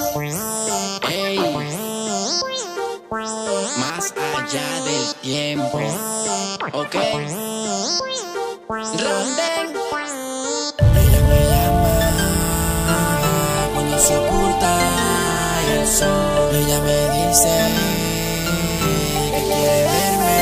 Ey, más allá del tiempo, ok. Ronden. Ella me llama cuando se oculta el sol. Ella me dice que quiere verme.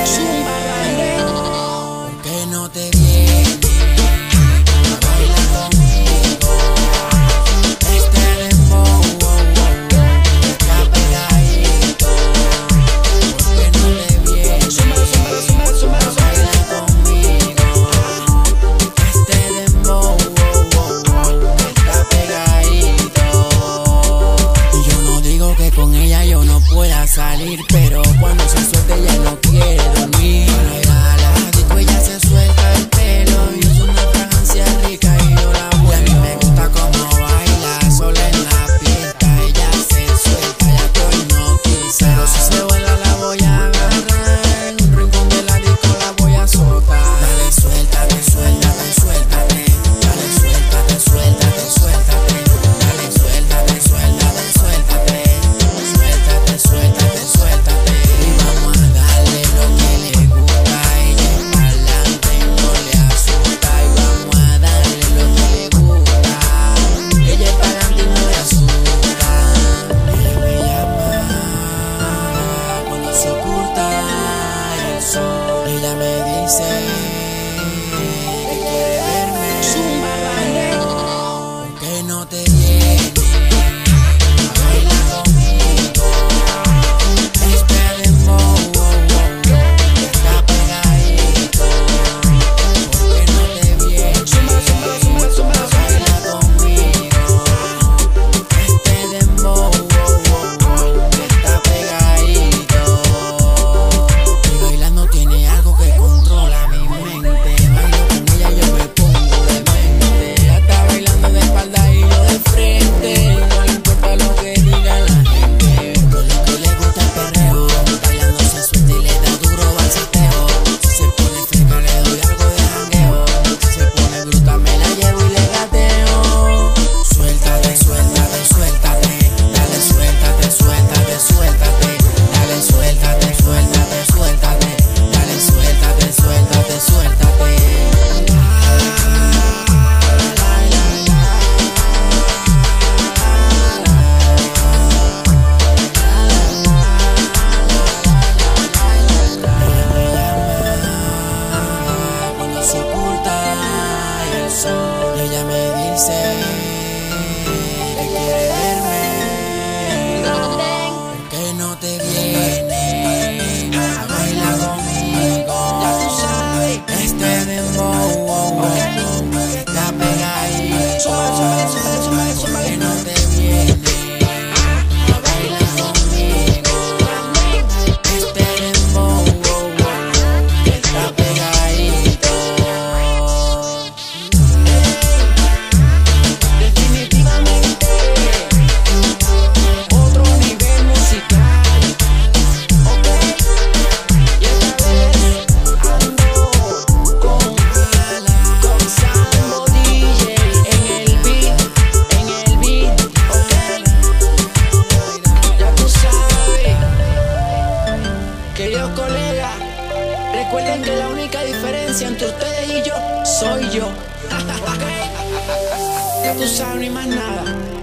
¿Por qué no te vienes a bailar conmigo? Este dembow está pegadito. ¿Por qué no te vienes a bailar conmigo? Este dembow está pegadito. Y yo no digo que con ella yo no pueda salir, pero cuando se suelte ella no quiere dormir. Ella se suelta el pelo y es una fragancia rica y yo la vuelvo. Y a mí me gusta como baila sola en la pista. Ella se suelta, ya estoy no quise. Pero si se vuela la voy a agarrar, en un rincón de la disco la voy a soltar. Dale, suéltate, suéltate, suéltate. Dale, suéltate, suéltate, suéltate. Dale, suéltate, suéltate, suéltate. Suéltate, suéltate, suéltate. Y vamos a darle lo que le gusta. Ella es pa'lante, no le asusta. Y vamos a darle lo que le gusta. Ella es pa'lante y no le asusta. Ella me llama cuando se oculta el sol. Ella me dice que quiere verme. ¿Por qué no te vienes a bailar conmigo? Este dembow está pegadito. ¿Por qué no te vienes a bailar conmigo? Este dembow está pegadito. Y bailando tiene algo que controla mi mente. Bailo con ella yo me pongo demente. Ella está bailando de espalda y yo de frente. No le importa lo que diga la gente. Con lo que le gusta el perreo. Bailando se suelta y le da duro al seteo. Si se pone fresca le doy algo de jangueo. Si se pone bruta me la llevo y le gateo. Suéltate, suéltate, suéltate. Dale, suéltate, suéltate, suéltate. Dale, suéltate, suéltate, suéltate. Dale, suéltate, suéltate, suéltate. Cuando se oculta el sol, ella me dice que quiere verme. ¿Por qué no te vienes a bailar conmigo? Este dembow está pegadito. ¿Por qué no te vienes a bailar conmigo? Este dembow está pegadito. Definitivamente otro nivel musical, ok. Y esta vez ando con Sambo DJ en el beat, ok. Ya tú sabes, queridos colegas, recuerden que la única diferencia entre ustedes y yo soy yo. Ok. Ya tú sabes, ni más nada.